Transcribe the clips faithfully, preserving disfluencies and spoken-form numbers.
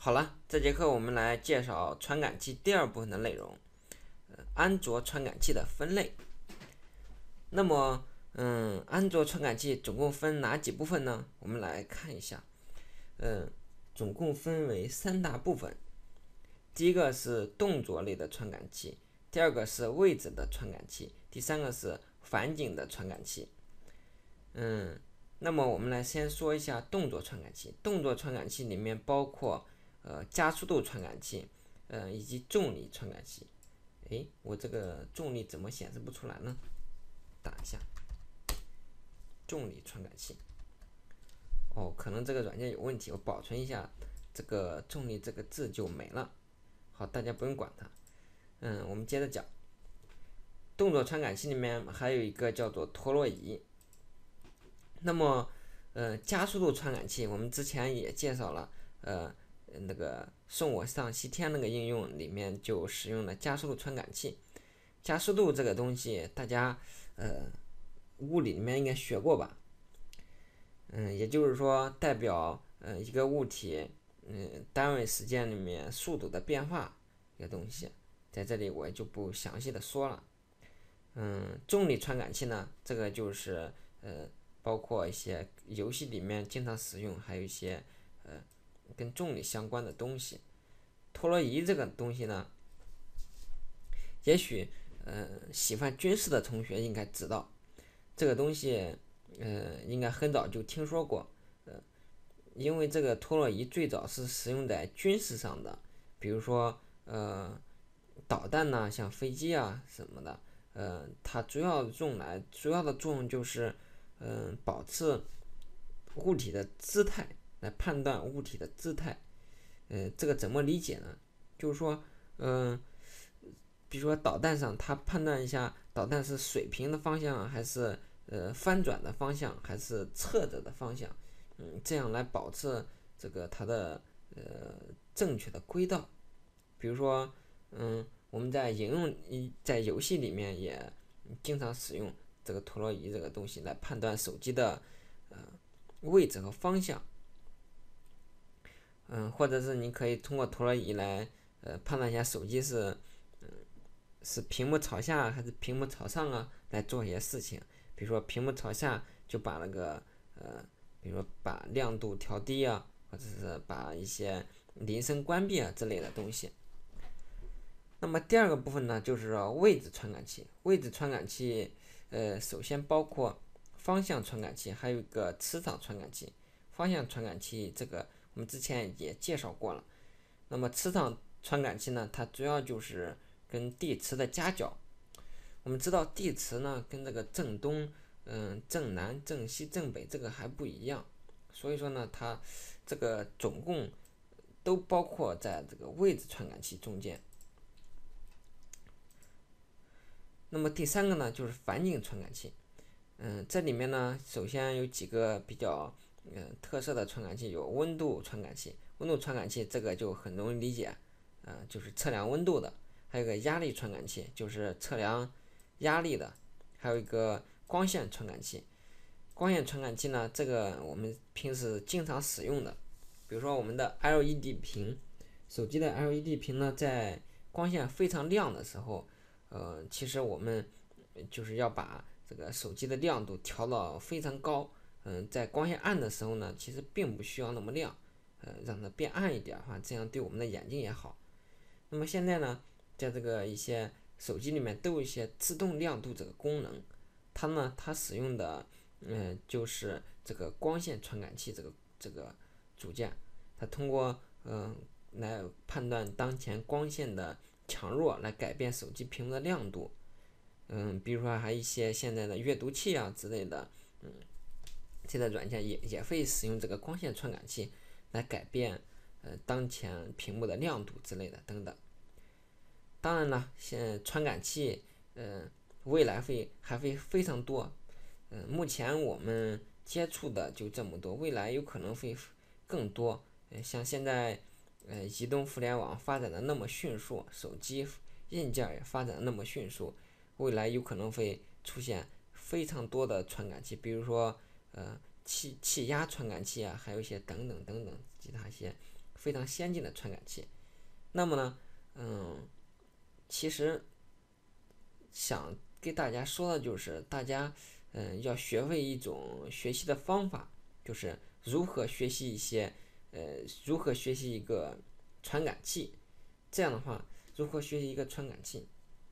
好了，这节课我们来介绍传感器第二部分的内容，呃，安卓传感器的分类。那么，嗯，安卓传感器总共分哪几部分呢？我们来看一下，嗯，总共分为三大部分。第一个是动作类的传感器，第二个是位置的传感器，第三个是环境的传感器。嗯，那么我们来先说一下动作传感器。动作传感器里面包括呃加速度传感器，呃以及重力传感器。诶，我这个重力怎么显示不出来呢？打一下重力传感器。哦，可能这个软件有问题，我保存一下，这个重力这个字就没了。好，大家不用管它。嗯，我们接着讲，动作传感器里面还有一个叫做陀螺仪。那么，呃，加速度传感器我们之前也介绍了，呃，那个送我上西天那个应用里面就使用了加速度传感器。加速度这个东西，大家呃物理里面应该学过吧？嗯，也就是说代表呃一个物体嗯单位时间里面速度的变化一个东西，在这里我就不详细的说了。嗯，重力传感器呢，这个就是呃包括一些游戏里面经常使用，还有一些呃跟重力相关的东西。陀螺仪这个东西呢，也许呃喜欢军事的同学应该知道，这个东西呃应该很早就听说过，呃，因为这个陀螺仪最早是使用在军事上的，比如说呃导弹呐、像飞机啊什么的，呃，它主要用来主要的作用就是，嗯、呃，保持物体的姿态，来判断物体的姿态。呃，这个怎么理解呢？就是说，嗯、呃，比如说导弹上，它判断一下导弹是水平的方向，还是呃翻转的方向，还是侧着的方向，嗯，这样来保持这个它的呃正确的轨道。比如说，嗯，我们在应用在游戏里面也经常使用这个陀螺仪这个东西来判断手机的呃位置和方向。嗯，或者是你可以通过陀螺仪来呃判断一下手机是嗯是屏幕朝下还是屏幕朝上啊，来做一些事情。比如说屏幕朝下就把那个呃，比如说把亮度调低啊，或者是把一些铃声关闭啊之类的东西。那么第二个部分呢，就是说位置传感器。位置传感器，呃，首先包括方向传感器，还有一个磁场传感器。方向传感器这个我们之前也介绍过了。那么磁场传感器呢，它主要就是跟地磁的夹角。我们知道地磁呢跟这个正东、嗯正南、正西、正北这个还不一样，所以说呢，它这个总共都包括在这个位置传感器中间。那么第三个呢，就是环境传感器。嗯，这里面呢，首先有几个比较嗯特色的传感器，有温度传感器。温度传感器这个就很容易理解，呃，就是测量温度的。还有个压力传感器，就是测量压力的。还有一个光线传感器。光线传感器呢，这个我们平时经常使用的，比如说我们的 L E D 屏，手机的 L E D 屏呢，在光线非常亮的时候，呃，其实我们就是要把这个手机的亮度调到非常高。嗯、呃，在光线暗的时候呢，其实并不需要那么亮，呃，让它变暗一点的话，这样对我们的眼睛也好。那么现在呢，在这个一些手机里面都有一些自动亮度这个功能，它呢，它使用的嗯、呃、就是这个光线传感器这个这个组件，它通过嗯、呃、来判断当前光线的强弱，来改变手机屏幕的亮度。嗯，比如说还有一些现在的阅读器啊之类的，嗯，这些软件也也会使用这个光线传感器来改变呃当前屏幕的亮度之类的等等。当然了，现传感器呃未来会还会非常多，嗯、呃，目前我们接触的就这么多，未来有可能会更多。呃，像现在呃移动互联网发展的那么迅速，手机硬件也发展的那么迅速，未来有可能会出现非常多的传感器，比如说呃气气压传感器啊，还有一些等等等等其他一些非常先进的传感器。那么呢，嗯，其实想给大家说的就是，大家嗯要学会一种学习的方法，就是如何学习一些呃如何学习一个传感器。这样的话，如何学习一个传感器？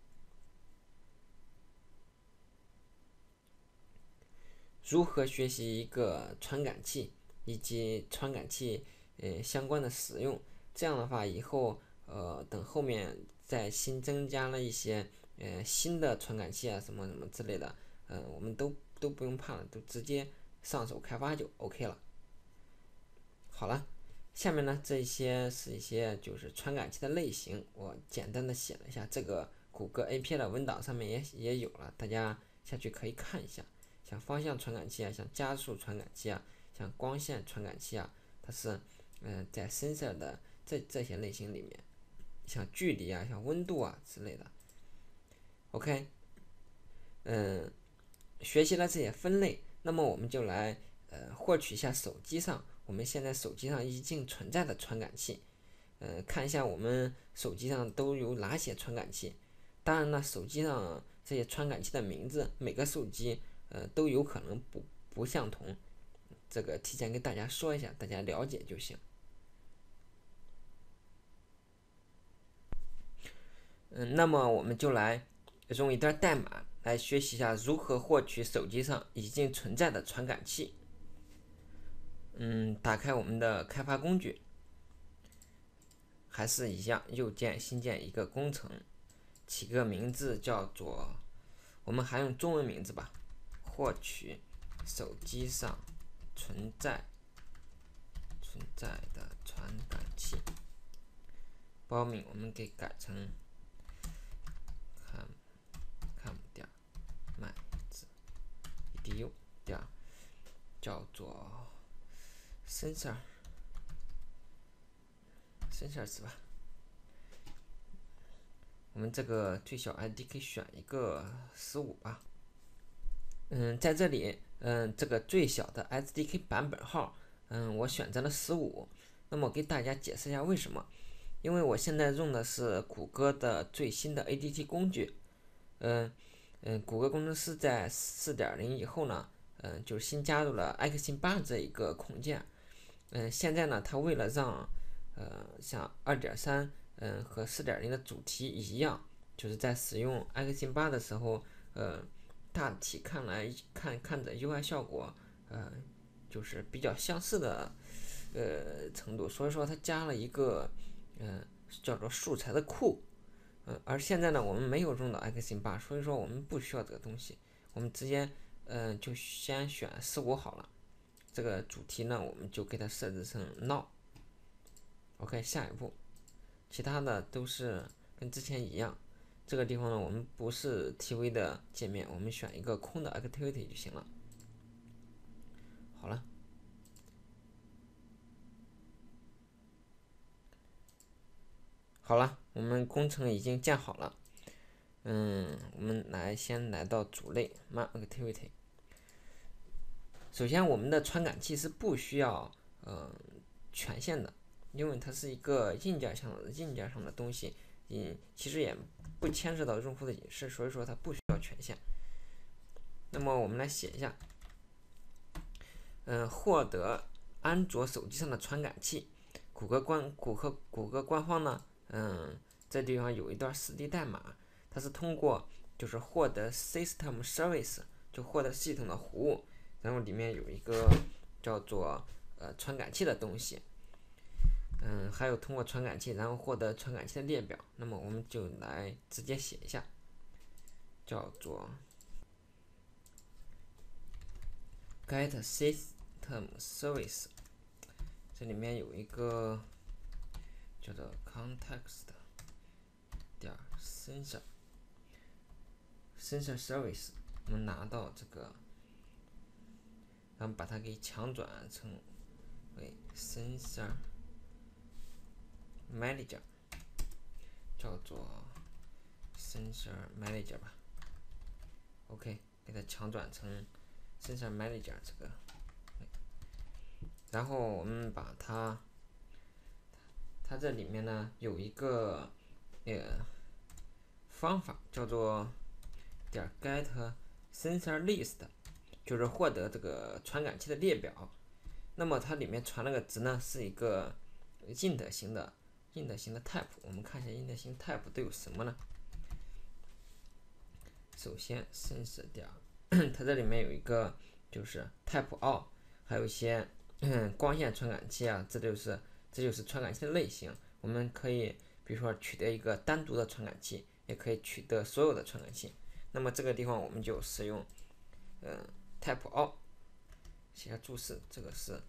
如何学习一个传感器以及传感器呃相关的使用？这样的话，以后呃等后面再新增加了一些呃新的传感器啊什么什么之类的，呃我们都都不用怕了，都直接上手开发就 OK 了。好了，下面呢这些是一些就是传感器的类型，我简单的写了一下，这个谷歌 A P I 的文档上面也也有了，大家下去可以看一下。像方向传感器啊，像加速传感器啊，像光线传感器啊，它是嗯、呃、在 sensor 的这这些类型里面，像距离啊，像温度啊之类的。OK， 嗯、呃，学习了这些分类，那么我们就来呃获取一下手机上我们现在手机上已经存在的传感器，呃，看一下我们手机上都有哪些传感器。当然呢，手机上这些传感器的名字，每个手机呃都有可能不不相同，这个提前跟大家说一下，大家了解就行。嗯，那么我们就来用一段代码来学习一下如何获取手机上已经存在的传感器。嗯，打开我们的开发工具，还是一样，右键新建一个工程，起个名字叫做，我们还用中文名字吧，获取手机上存在存在的传感器。报名我们给改成 com com 点 my 字 edu 点叫做 sensor sensor 是吧？我们这个最小 I D 可以选一个十五吧。嗯，在这里，嗯，这个最小的 S D K 版本号，嗯，我选择了十五。那么我给大家解释一下为什么？因为我现在用的是谷歌的最新的 A D T 工具，嗯嗯，谷歌工程师在 四点零 以后呢，嗯，就新加入了 Exynos 八这一个孔件。嗯，现在呢，它为了让呃像 二点三 嗯和 四点零 的主题一样，就是在使用 Exynos 八的时候，呃，大体看来看看着 U I 效果，呃，就是比较相似的呃程度，所以说它加了一个嗯、呃、叫做素材的库。嗯，而现在呢，我们没有用到 Exynos 八，所以说我们不需要这个东西，我们直接嗯、呃、就先选十五好了。这个主题呢，我们就给它设置成 now。OK， 下一步，其他的都是跟之前一样。这个地方呢，我们不是 T V 的界面，我们选一个空的 activity 就行了。好了，好了，我们工程已经建好了。嗯，我们来先来到主类 My Activity。首先，我们的传感器是不需要呃权限的，因为它是一个硬件上的硬件上的东西，嗯，其实也不牵涉到用户的隐私，所以说它不需要权限。那么我们来写一下，嗯，获得安卓手机上的传感器，谷歌官谷歌谷歌官方呢，嗯，这地方有一段实地代码，它是通过就是获得 system service， 就获得系统的服务，然后里面有一个叫做呃传感器的东西，嗯，还有通过传感器然后获得传感器的列表。那么我们就来直接写一下，叫做 get system service， 这里面有一个叫做 context 点 sensor sensor service， 我们拿到这个，然后把它给强转成为 sensor manager， 叫做 sensor manager 吧。OK， 给它强转成 sensor manager 这个，然后我们把它这里面呢有一个呃方法叫做点 get sensor list， 就是获得这个传感器的列表。那么它里面传了个值呢，是一个 int 型的 int 型的 type。我们看一下 int 型 type 都有什么呢？首先 sensor 点，它这里面有一个就是 type all， 还有一些光线传感器啊，这就是这就是传感器的类型。我们可以比如说取得一个单独的传感器，也可以取得所有的传感器。那么这个地方我们就使用嗯 type all， 写下注释，这个是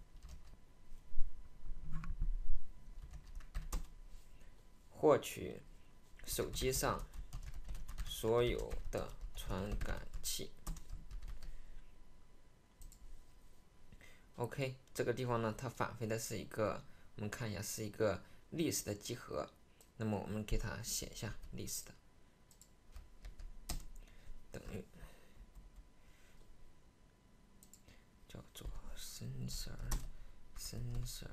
获取手机上所有的传感器。OK， 这个地方呢，它返回的是一个，我们看一下是一个 list 的集合。那么我们给它写一下 list 等于叫做 sensor sensor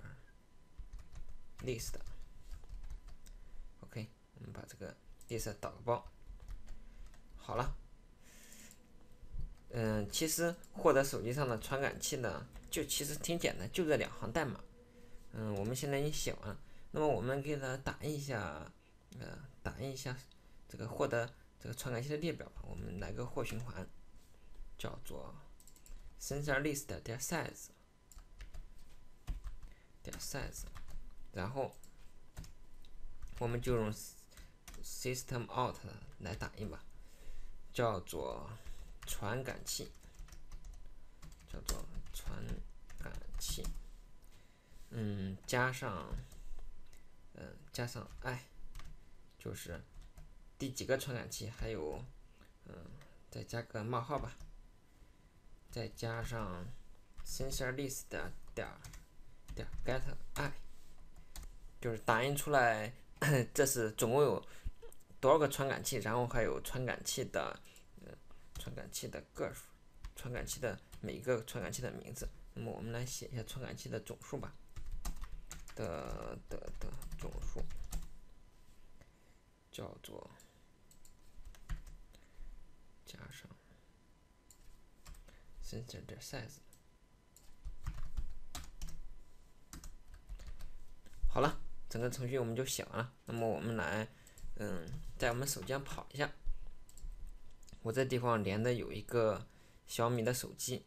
list。OK， 我们把这个 list 导个包。好了，嗯，其实获得手机上的传感器呢，就其实挺简单，就这两行代码。嗯，我们现在已经写完了。那么我们给它打印一下，呃，打印一下这个获得这个传感器的列表吧。我们来个或循环，叫做 sensor list 点 size 点 size， 然后我们就用 system out 来打印吧，叫做传感器，叫做传感器，嗯，加上，嗯，加上 i， 就是第几个传感器，还有，嗯，再加个冒号吧，再加上 sensor list 点点 get i， 就是打印出来，这是总共有多少个传感器，然后还有传感器的，嗯，传感器的个数，传感器的每一个传感器的名字。那么我们来写一下传感器的总数吧，的的的总数叫做加上 sensor 点 size。好了，整个程序我们就写完了。那么我们来，嗯，在我们手机上跑一下。我这地方连的有一个小米的手机，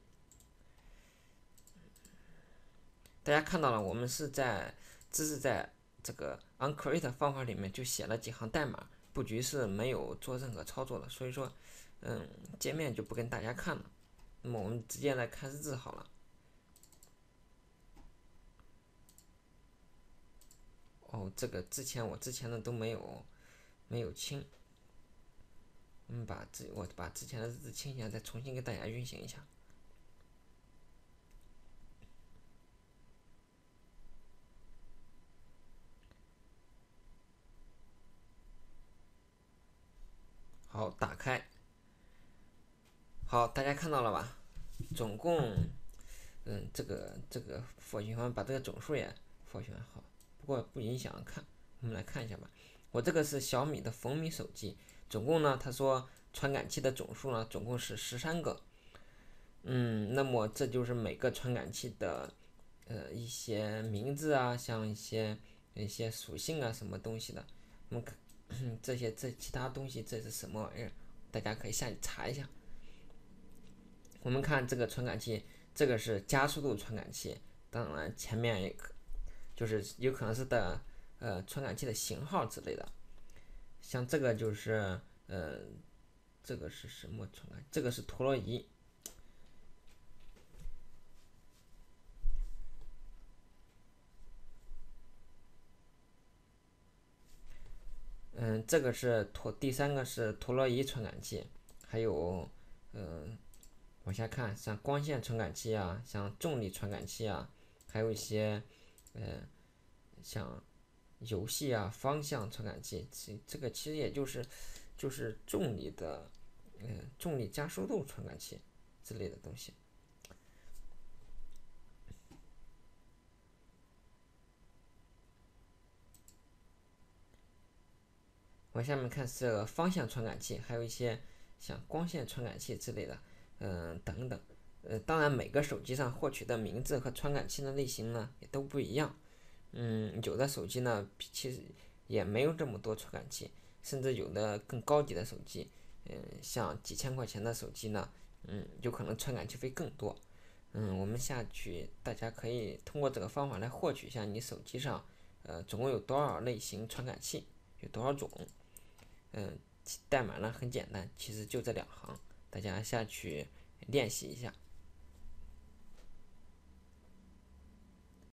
大家看到了，我们是在只是在这个 onCreate 方法里面就写了几行代码，布局是没有做任何操作的，所以说，嗯，界面就不跟大家看了。那么我们直接来看日志好了。哦，这个之前我之前的都没有没有清，我们把之我把之前的日志清一下，再重新给大家运行一下。好，打开。好，大家看到了吧？总共，嗯，这个这个 for 循环把这个总数也 for 循环好，不过不影响看。我们来看一下吧。我这个是小米的红米手机，总共呢，他说传感器的总数呢，总共是十三个。嗯，那么这就是每个传感器的呃一些名字啊，像一些一些属性啊，什么东西的。我们看这些这其他东西这是什么玩意儿？大家可以下去查一下。我们看这个传感器，这个是加速度传感器，当然前面也可就是有可能是的呃传感器的型号之类的。像这个就是呃这个是什么传感？这个是陀螺仪。嗯，这个是陀，第三个是陀螺仪传感器，还有嗯。往下看，像光线传感器啊，像重力传感器啊，还有一些，呃，像游戏啊方向传感器，这这个其实也就是就是重力的，呃，重力加速度传感器之类的东西。 往下面看是方向传感器，还有一些像光线传感器之类的，嗯、等等。呃，当然每个手机上获取的名字和传感器的类型呢也都不一样。嗯，有的手机呢其实也没有这么多传感器，甚至有的更高级的手机，嗯，像几千块钱的手机呢，嗯，有可能传感器会更多。嗯，我们下去大家可以通过这个方法来获取一下你手机上，呃，总共有多少类型传感器，有多少种。嗯，代码呢很简单，其实就这两行，大家下去练习一下。